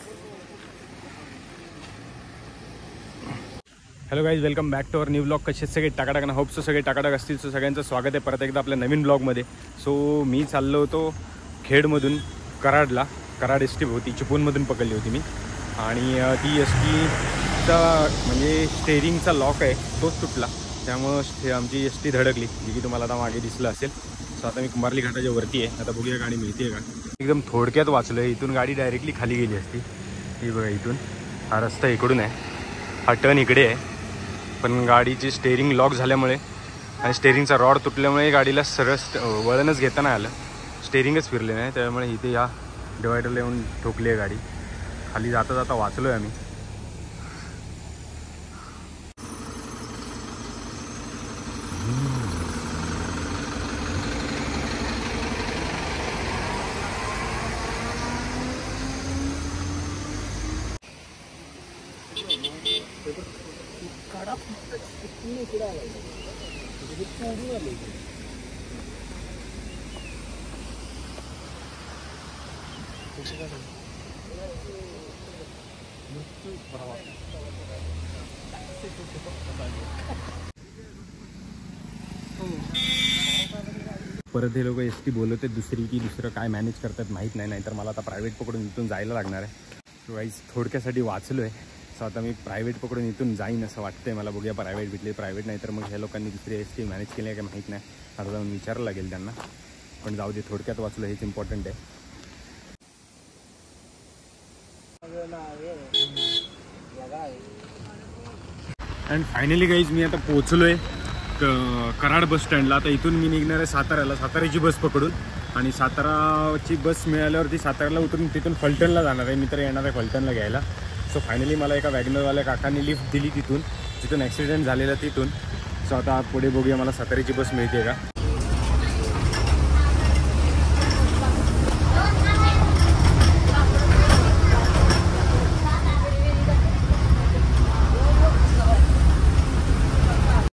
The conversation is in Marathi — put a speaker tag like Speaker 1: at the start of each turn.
Speaker 1: Hello guys, welcome back to our new blog. कसे सगळे टाकाटाक ना, होप सो सगळे टाकाटाक असतील. सो सगळ्यांचं स्वागत आहे परत एकदा आपल्या नवीन ब्लॉगमध्ये. सो मी चाललो होतो खेडमधून कराडला. कराड एस टी होती, चिपळूणमधून पकडली होती मी. आणि ती एस टीचा म्हणजे स्टेअरिंगचा लॉक आहे तोच तुटला, त्यामुळं आमची एस टी धडकली, जी की तुम्हाला आता मागे दिसलं असेल. सो आता मी कुंभारली घाटाच्या वरती आहे. आता बघूया गाडी मिळते आहे का. एकदम थोडक्यात वाचलो आहे, इथून गाडी डायरेक्टली खाली गेली असती. ही बघा, इथून हा रस्ता इकडून आहे, हा टर्न इकडे आहे. पण गाडीची स्टेअरिंग लॉक झाल्यामुळे आणि स्टेअरिंगचा रॉड तुटल्यामुळे गाडीला सरळ वळणच घेता नाही आलं, स्टेअरिंगच फिरले नाही. त्यामुळे इथे या डिवायडरला येऊन ठोकली आहे गाडी. खाली जाता जाता वाचलो आहे आम्ही. परत हे लोक एस टी बोलवते दुसरी की दुसरं काय मॅनेज करतात माहीत नाही. नाहीतर मला आता प्रायव्हेट पकडून इथून जायला लागणार आहे. वाईज थोडक्यासाठी वाचलो आहे. सो आता मी प्रायव्हेट पकडून इथून जाईन असं वाटतंय मला. बघूया प्रायव्हेट भेटले, प्रायव्हेट नाही तर मग ह्या लोकांनी दुसरी एस टी मॅनेज केली आहे का माहीत नाही. आता जाऊन विचारायला लागेल त्यांना. पण जाऊ दे, थोडक्यात वाचलो हेच इम्पॉर्टंट आहे. अँड फायनली गाईज मी आता पोहोचलो आहे कराड बस स्टँडला. आता इथून मी निघणार आहे साताऱ्याला, साताऱ्याची बस पकडून. आणि साताराची बस मिळाल्यावरती साताऱ्याला उतरून तिथून फलटणला जाणार आहे. मी तर येणार आहे फलटणला घ्यायला. सो फायनली मला एका वॅगनरवाल्या काकांनी लिफ्ट दिली तिथून, जिथून ॲक्सिडेंट झालेला तिथून. सो आता पुढे बघूया मला साताऱ्याची बस मिळते का.